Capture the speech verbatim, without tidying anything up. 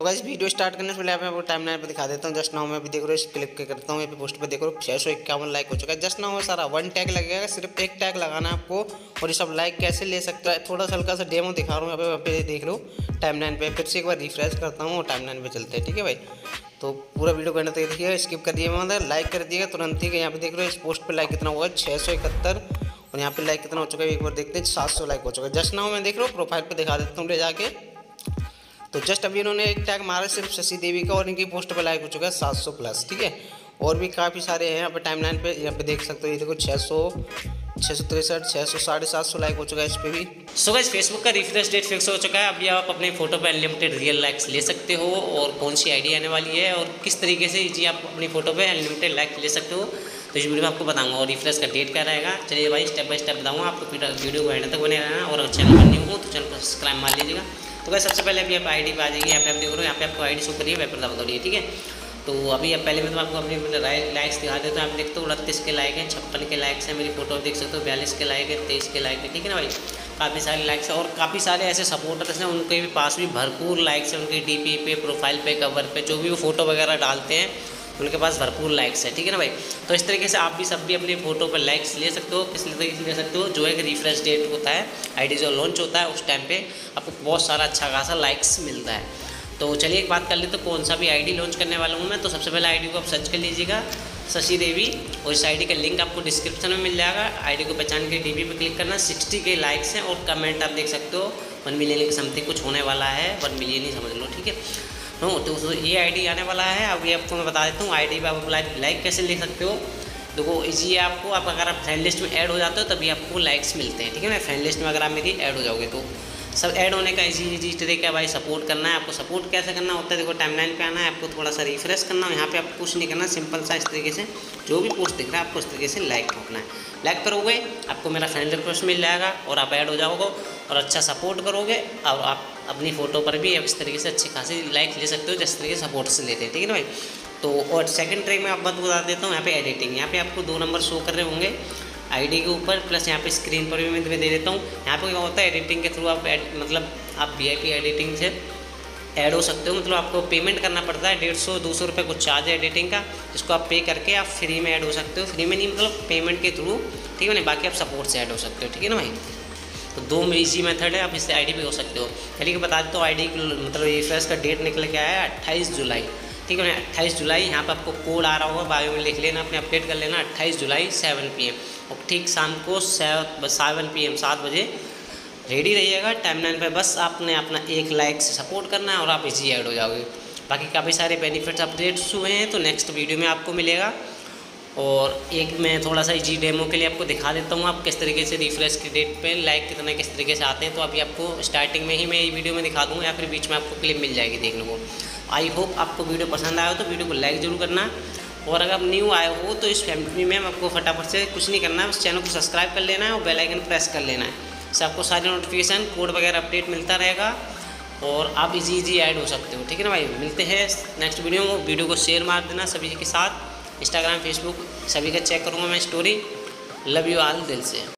तो guys video start करने से पहले मैं आपको टाइम लाइन पे दिखा देता हूँ। जस्ट नाउ मैं भी देख रहा हूँ, इस क्लिक करता हूँ, यहाँ पे पोस्ट पे देखो छः सौ इक्यावन लाइक हो चुका है। जस्ट नाउ सारा वन टैग लगेगा, सिर्फ एक टैग लगाना है आपको और ये सब लाइक कैसे ले सकता है थोड़ा सा हल्का सा डेमो दिखा रहा हूँ यहाँ पे, पे देख लो टाइम लाइन पे। फिर से एक बार रिफ्रेश करता हूँ और टाइम लाइन पे चलते हैं, ठीक है भाई। तो पूरा वीडियो करने तक देखिए, स्किप कर दिए मतलब लाइक कर दिएगा तुरंत ही। यहाँ पे देख रहे हो इस पोस्ट पे लाइक कितना हुआ है, छः सौ इकहत्तर। और यहाँ पे लाइक कितना हो चुका है एक बार देखते हैं, सात सौ लाइक हो चुका है। जस्ट नाउ मैं देख रहा हूँ प्रोफाइल पे दिखा देता हूँ ले जाके। तो जस्ट अभी इन्होंने एक टैग मारा सिर्फ शशि देवी का और इनकी पोस्ट पे लाइक हो चुका है सात सौ प्लस, ठीक है। और भी काफ़ी सारे हैं यहाँ पे टाइमलाइन पे, यहाँ पे देख सकते हो ये देखो छः सौ छः सौ तिरसठ छः सौ साढ़े सात सौ लाइक हो चुका है इस पर भी। सो गाइस फेसबुक का रिफ्रेश डेट फिक्स हो चुका है। अभी आप अपने फोटो पे अनलिमिटेड रियल लाइक्स ले सकते हो और कौन सी आईडी आने वाली है और किस तरीके से जी आप अपनी फोटो पे अनलिमिटेड लाइक ले सकते हो, तो इस वीडियो में आपको बताऊंगा। और रिफ्रेश का डेट क्या रहेगा, चलिए भाई स्टेप बाय स्टेप बताऊंगा आपको। वीडियो को एंड तक बने रहना और चैनल पर न्यू हो तो चैनल को सब्सक्राइब मार लीजिएगा। तो गाइस सबसे पहले अभी आप आईडी पे आ जाइए, यहाँ पे आप देख रहे हो यहाँ पे आपको आईडी शो करिए, वेब पर दबा दो, ठीक है। तो अभी अब पहले मैं तो आपको अपने लाइक्स दिखा देता हूँ। आप देखते हो उनतीस के लाइक है, छप्पन के लाइक्स है, मेरी फोटो देख सकते हो बयालीस के लाइक है, तेईस के लाइक है, ठीक है ना भाई। काफ़ी सारे लाइक्स है और काफ़ी सारे ऐसे सपोर्टर्स हैं, उनके भी पास भी भरपूर लाइक्स है। उनके डीपी पे, प्रोफाइल पे, कवर पे, जो भी वो फोटो वगैरह डालते हैं उनके पास भरपूर लाइक्स है, ठीक है ना भाई। तो इस तरीके से आप भी सब भी अपनी फोटो पर लाइक्स ले सकते हो। किस तरीके से ले सकते हो, जो एक रिफ्रेश डेट होता है, आईडी जो लॉन्च होता है उस टाइम पे आपको बहुत सारा अच्छा खासा लाइक्स मिलता है। तो चलिए एक बात कर ले, तो कौन सा भी आईडी लॉन्च करने वाला हूँ मैं। तो सबसे पहले आईडी को आप सर्च कर लीजिएगा शशि देवी, और इस आईडी का लिंक आपको डिस्क्रिप्शन में मिल जाएगा। आईडी को पहचान के डीपी पे क्लिक करना, साठ के लाइक्स हैं और कमेंट आप देख सकते हो वन मिलियन के समथिंग कुछ होने वाला है, वन मिलियन ही समझ लो, ठीक है। नो तो ये आईडी आने वाला है। अभी आपको मैं बता देता हूँ आईडी पे आप लाइक कैसे ले सकते हो। देखो इजी है आपको, आप अगर आप फ्रेंड लिस्ट में ऐड हो जाते हो तभी आपको लाइक्स मिलते हैं, ठीक है ना। फ्रेंड लिस्ट में अगर आप मेरी ऐड हो जाओगे तो सब ऐड होने का इजी इजी तरीका है भाई। सपोर्ट करना है आपको, सपोर्ट कैसे करना होता है, देखो टाइमलाइन पे आना है आपको, थोड़ा सा रिफ्रेश करना है। यहाँ पे आपको कुछ नहीं करना, सिंपल सा इस तरीके से जो भी पोस्ट दिख रहा है आपको इस तरीके से लाइक ठोकना है। लाइक करोगे आपको मेरा फ्रेंड रिक्वेस्ट मिल जाएगा और आप ऐड हो जाओगे और अच्छा सपोर्ट करोगे और आप अपनी फ़ोटो पर भी इस तरीके से अच्छी खासी लाइक ले सकते हो जिस तरीके से सपोर्ट से लेते हैं, ठीक है ना भाई। तो और सेकंड ट्रैक में आप बात बता देता हूँ, यहाँ पे एडिटिंग, यहाँ पे आपको दो नंबर शो कर रहे होंगे आईडी के ऊपर, प्लस यहाँ पे स्क्रीन पर भी मैं दे देता हूँ। यहाँ पे क्या होता है, एडिटिंग के थ्रू आप एड, मतलब आप वीआईपी एडिटिंग से ऐड हो सकते हो। मतलब आपको पेमेंट करना पड़ता है, डेढ़ सौ दो सौ रुपये कुछ चार्ज है एडिटिंग का, जिसको आप पे करके आप फ्री में ऐड हो सकते हो। फ्री में नहीं मतलब पेमेंट के थ्रू, ठीक है ना। बाकी आप सपोर्ट से ऐड हो सकते हो, ठीक है ना भाई। तो दो इजी मेथड है, आप इससे आईडी पे हो सकते हो। चलिए बता देता हूँ आईडी मतलब रिफ्रेश का डेट निकल के आया है अट्ठाईस जुलाई, ठीक है ना। अट्ठाईस जुलाई यहाँ पे आपको कोड आ रहा होगा, बायो में लिख लेना, अपने अपडेट कर लेना। अट्ठाईस जुलाई सेवन पी एम और ठीक शाम को सेवन पी एम सात बजे रेडी रहिएगा टाइमलाइन पे। बस आपने अपना एक लाइक से सपोर्ट करना है और आप इजी ऐड हो जाओगे। बाकी काफ़ी सारे बेनिफिट्स अपडेट्स हुए हैं तो नेक्स्ट वीडियो में आपको मिलेगा। और एक मैं थोड़ा सा इजी डेमो के लिए आपको दिखा देता हूँ आप किस तरीके से रिफ्रेश के डेट पे लाइक कितने किस तरीके से आते हैं। तो अभी आपको स्टार्टिंग में ही मैं ये वीडियो में दिखा दूँगा या फिर बीच में आपको क्लिप मिल जाएगी देखने को। आई होप आपको वीडियो पसंद आया हो तो वीडियो को लाइक जरूर करना, और अगर आप न्यू आए हो तो इस फैमिली में आपको फटाफट से कुछ नहीं करना है, उस चैनल को सब्सक्राइब कर लेना है और बेल आइकन प्रेस कर लेना है। इससे आपको सारी नोटिफिकेशन कोड वगैरह अपडेट मिलता रहेगा और आप इजी इजी ऐड हो सकते हो, ठीक है ना भाई। मिलते हैं नेक्स्ट वीडियो में। वीडियो को शेयर मार देना सभी के साथ, इंस्टाग्राम फेसबुक सभी का चेक करूँगा मैं स्टोरी। लव यू ऑल दिल से।